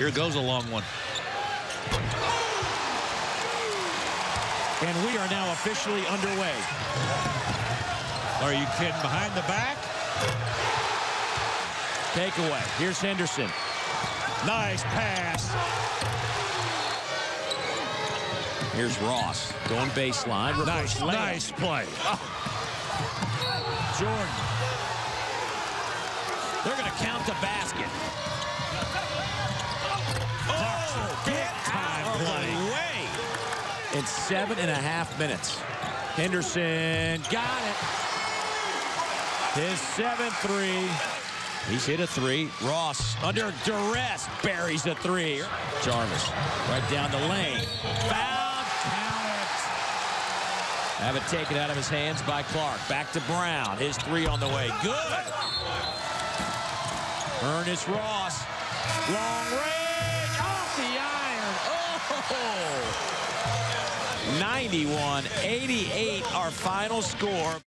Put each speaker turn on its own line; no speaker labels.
Here goes a long one.
And we are now officially underway.
Are you kidding? Behind the back?
Takeaway. Here's Henderson. Nice pass. Here's Ross going baseline. Nice play. Oh. Jordan. They're going to count the basket.
Oh,
big time play. In 7.5 minutes. Henderson got it. His 7-3. He's hit a 3. Ross under duress buries a 3. Jarvis right down the lane. Foul, count it. Have it taken out of his hands by Clark. Back to Brown. His 3 on the way. Good. Ernest Ross. Long range. Off the iron. Oh. 91-88 our final score.